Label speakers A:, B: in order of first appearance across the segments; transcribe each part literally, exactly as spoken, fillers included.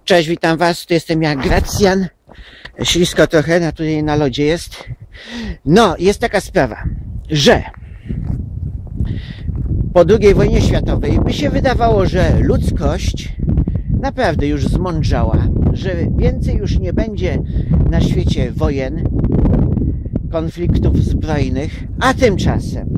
A: Cześć, witam was, tu jestem ja, Gracjan. Ślisko trochę, na tutaj na lodzie jest. No, jest taka sprawa, że po drugiej wojnie światowej by się wydawało, że ludzkość naprawdę już zmądrzała, że więcej już nie będzie na świecie wojen, konfliktów zbrojnych, a tymczasem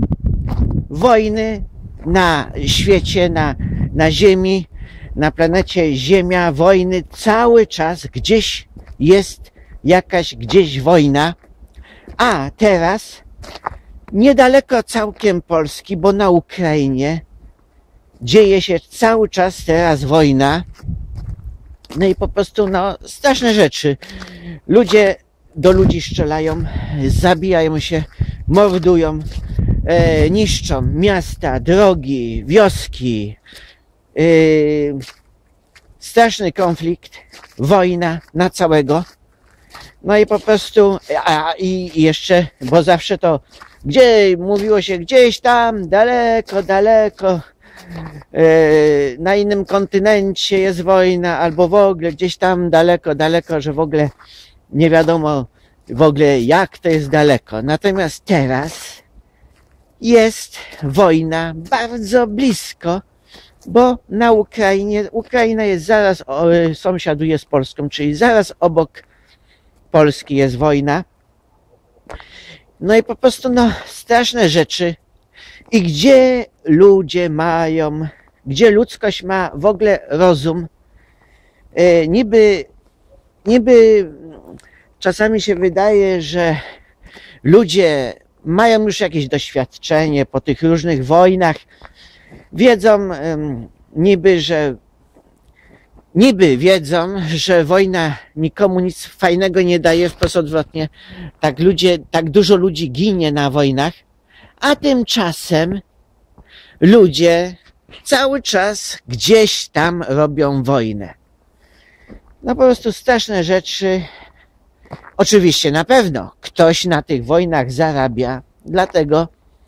A: wojny na świecie, na, na ziemi, na planecie Ziemia, wojny cały czas, gdzieś jest jakaś gdzieś wojna, a teraz niedaleko całkiem Polski, bo na Ukrainie dzieje się cały czas teraz wojna. No i po prostu no straszne rzeczy. Ludzie do ludzi strzelają, zabijają się, mordują, e, niszczą miasta, drogi, wioski. E, straszny konflikt, wojna na całego. No i po prostu, a i jeszcze, bo zawsze to, gdzie mówiło się gdzieś tam, daleko, daleko, e, na innym kontynencie jest wojna, albo w ogóle gdzieś tam daleko, daleko, że w ogóle nie wiadomo w ogóle jak to jest daleko. Natomiast teraz jest wojna bardzo blisko, bo na Ukrainie, Ukraina jest zaraz, o, sąsiaduje z Polską, czyli zaraz obok Polski jest wojna. No i po prostu no straszne rzeczy. I gdzie ludzie mają, gdzie ludzkość ma w ogóle rozum, e, niby, niby czasami się wydaje, że ludzie mają już jakieś doświadczenie po tych różnych wojnach, wiedzą niby, że niby wiedzą, że wojna nikomu nic fajnego nie daje, wprost odwrotnie. Tak ludzie, tak dużo ludzi ginie na wojnach, a tymczasem ludzie cały czas gdzieś tam robią wojnę. No po prostu straszne rzeczy. Oczywiście na pewno ktoś na tych wojnach zarabia, dlatego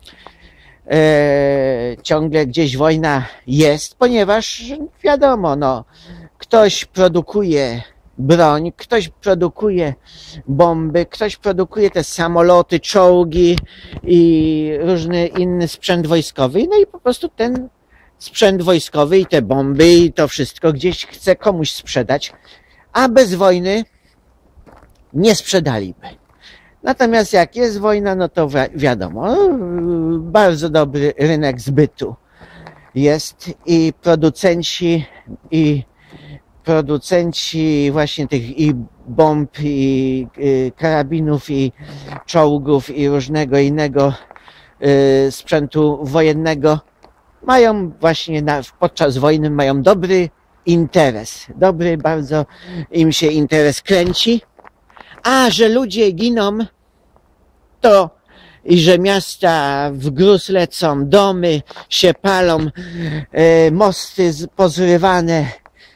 A: e, ciągle gdzieś wojna jest, ponieważ wiadomo, no, ktoś produkuje broń, ktoś produkuje bomby, ktoś produkuje te samoloty, czołgi i różny inny sprzęt wojskowy. No i po prostu ten sprzęt wojskowy i te bomby i to wszystko gdzieś chce komuś sprzedać, a bez wojny nie sprzedaliby. Natomiast jak jest wojna, no to wi wiadomo, bardzo dobry rynek zbytu jest i producenci i producenci właśnie tych i bomb, i y, karabinów, i czołgów, i różnego innego y, sprzętu wojennego mają właśnie na, podczas wojny mają dobry interes. Dobry, bardzo im się interes kręci. A że ludzie giną, to i że miasta w gruz lecą, domy się palą, y, mosty pozrywane,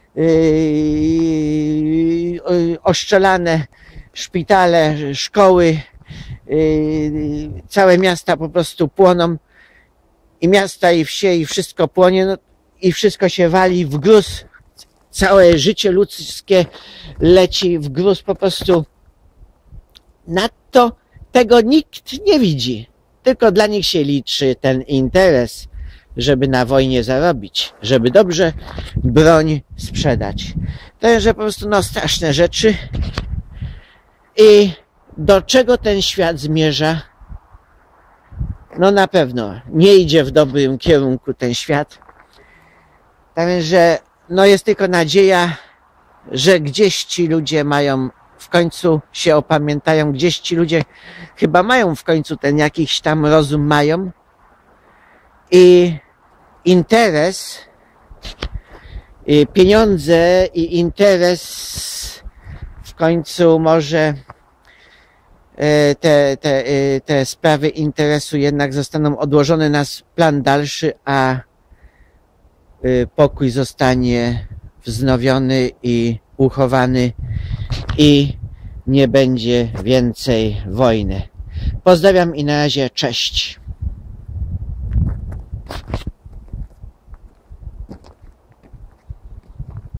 A: Yy, oszczelane, szpitale, szkoły, yy, całe miasta po prostu płoną i miasta i wsie i wszystko płonie, no, i wszystko się wali w gruz, całe życie ludzkie leci w gruz po prostu. Nadto tego nikt nie widzi, tylko dla nich się liczy ten interes, żeby na wojnie zarobić, żeby dobrze broń sprzedać. Także po prostu no straszne rzeczy. I do czego ten świat zmierza? No na pewno nie idzie w dobrym kierunku ten świat. Także no jest tylko nadzieja, że gdzieś ci ludzie mają w końcu się opamiętają, gdzieś ci ludzie chyba mają w końcu ten jakiś tam rozum mają i interes, pieniądze i interes w końcu może te, te, te sprawy interesu jednak zostaną odłożone na plan dalszy, a pokój zostanie wznowiony i uchowany i nie będzie więcej wojny. Pozdrawiam i na razie, cześć.